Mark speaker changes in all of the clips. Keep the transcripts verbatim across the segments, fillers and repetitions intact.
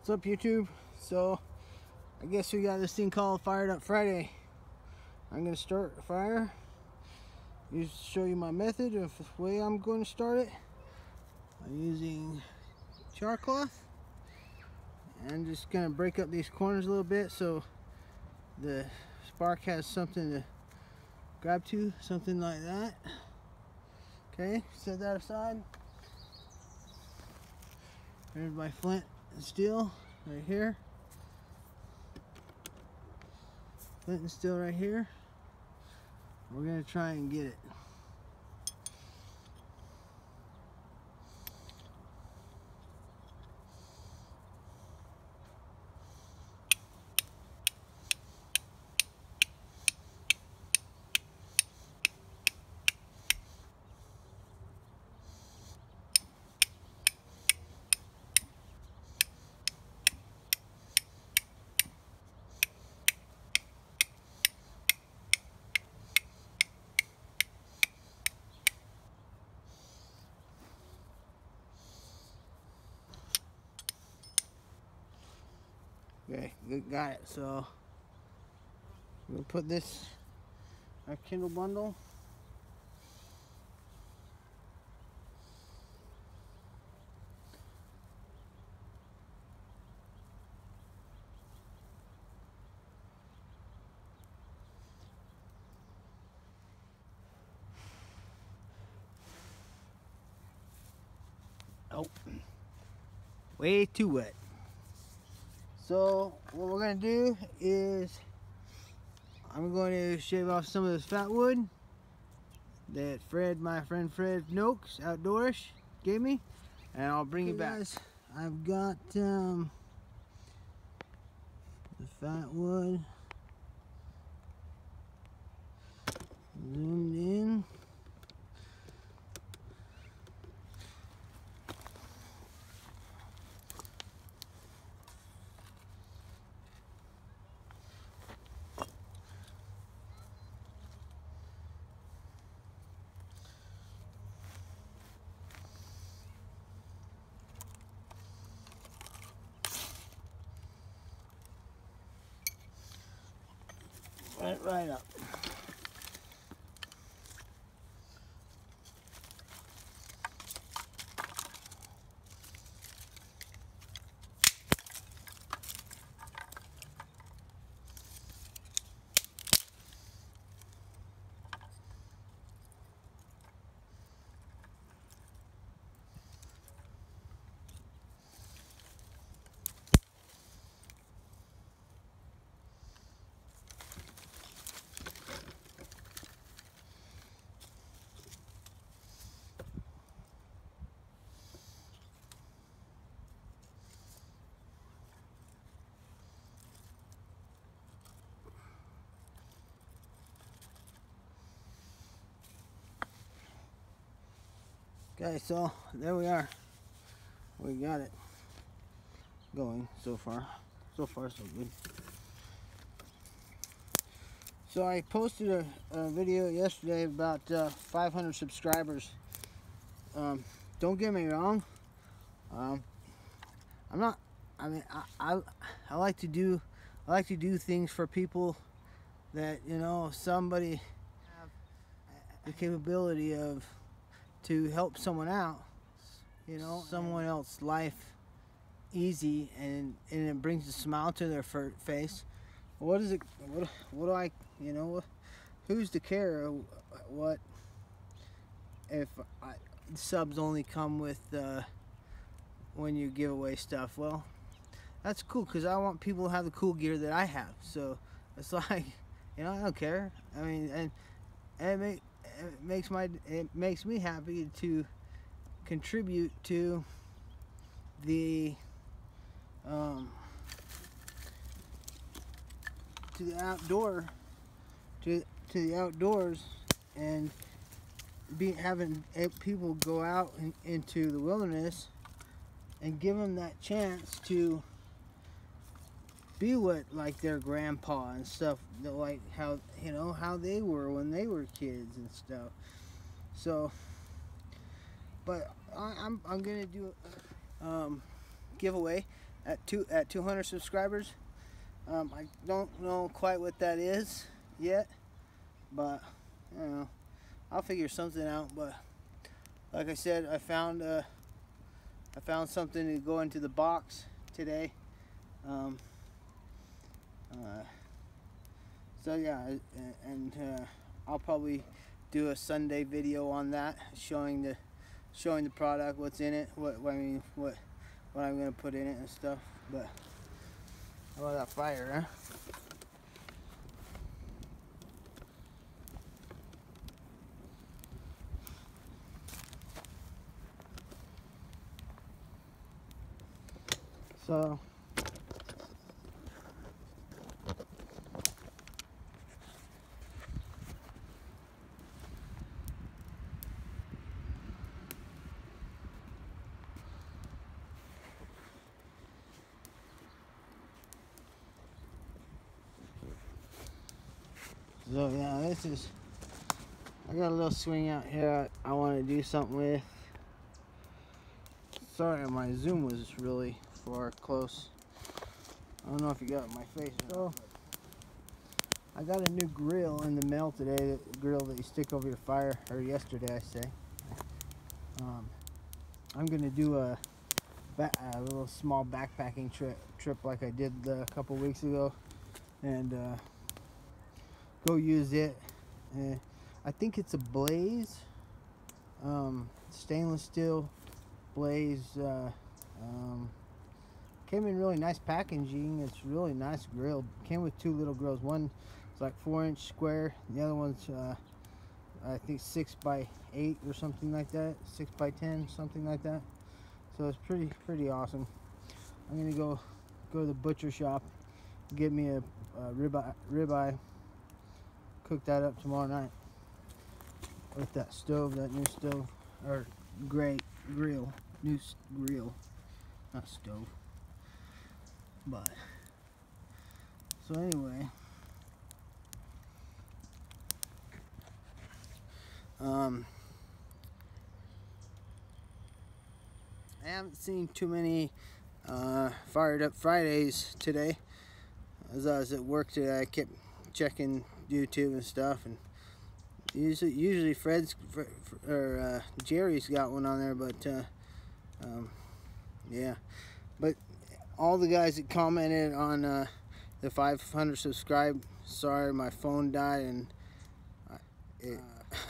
Speaker 1: What's up, YouTube? So I guess we got this thing called Fired Up Friday. I'm gonna start a fire. Just show you my method of the way I'm going to start it. I'm using char cloth. I'm just gonna break up these corners a little bit so the spark has something to grab to, something like that. Okay, set that aside. Here's my flint and steel right here. Flint and steel right here. We're gonna try and get it. Okay, good, got it. So we'll put this our Kindle bundle. Oh, way too wet. So what we're gonna do is I'm going to shave off some of this fat wood that Fred, my friend Fred Noakes, Outdoorish, gave me, and I'll bring it back. Guys, I've got um, the fat wood zoomed in. Right, right up. Okay, so there we are. We got it going so far. So far, so good. So I posted a, a video yesterday about uh, five hundred subscribers. Um, don't get me wrong. Um, I'm not. I mean, I, I I like to do I like to do things for people that, you know, somebody have the capability of to help someone out, you know, someone else's life easy, and and it brings a smile to their face. What is it? What what do I? You know, who's to care what if I, subs only come with uh, when you give away stuff? Well, that's cool because I want people to have the cool gear that I have. So it's like, you know, I don't care. I mean, and and it, make, it makes my it makes me happy to contribute to the um, to the outdoor to to the outdoors, and be having people go out in, into the wilderness and give them that chance to be what, like, their grandpa and stuff, like how, you know, how they were when they were kids and stuff. So, but I, I'm I'm gonna do a um, giveaway, at two at two hundred subscribers. Um, I don't know quite what that is yet, but you know, I'll figure something out. But like I said, I found uh, I found something to go into the box today. Um, uh, so yeah, and uh, I'll probably do a Sunday video on that, showing the showing the product, what's in it, what, what I mean, what what I'm gonna put in it and stuff. But how about that fire, huh? So So yeah, this is, I got a little swing out here I, I want to do something with. Sorry, my zoom was really far close. I don't know if you got my face. So I got a new grill in the mail today, the grill that you stick over your fire, or yesterday I say. Um, I'm gonna do a, a little small backpacking trip, trip like I did a couple weeks ago, and uh, go use it. Uh, I think it's a Blaze, um, stainless steel Blaze. Uh, um, came in really nice packaging. It's really nice grill. Came with two little grills. One is like four inch square. The other one's uh, I think six by eight or something like that. Six by ten, something like that. So it's pretty pretty awesome. I'm gonna go go to the butcher shop, get me a, a ribeye, ribeye. Cook that up tomorrow night with that stove, that new stove, or great grill, new grill, not stove. But so anyway, um, I haven't seen too many uh, Fired Up Fridays today. As I was at work today, I kept checking YouTube and stuff, and usually usually Fred's or uh, Jerry's got one on there, but uh, um, yeah, but all the guys that commented on uh, the five hundred subscribe, sorry my phone died and I, it,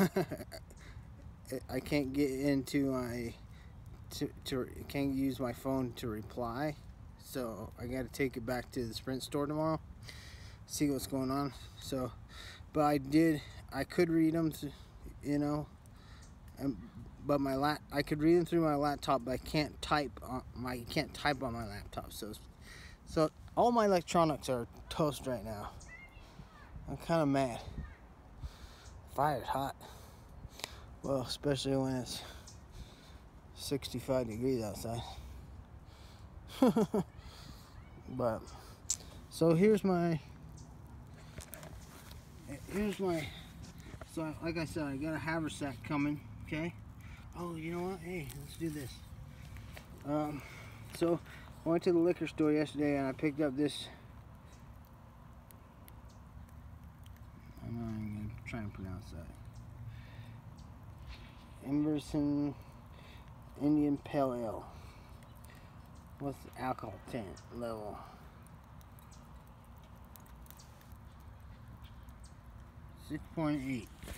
Speaker 1: it, I can't get into my to, to can't use my phone to reply, so I got to take it back to the Sprint store tomorrow, see what's going on. So but I did, I could read them, to, you know, and, but my lat, I could read them through my laptop, but I can't type on my, can't type on my laptop. So, so all my electronics are toast right now. I'm kind of mad. Fire's hot. Well, especially when it's sixty-five degrees outside. But so here's my. Here's my, so like I said, I got a haversack coming, okay? Oh, you know what? Hey, let's do this. Um, so I went to the liquor store yesterday and I picked up this, I'm not even going to try and pronounce that. Emerson Indian Pale Ale. What's the alcohol content level? six point eight.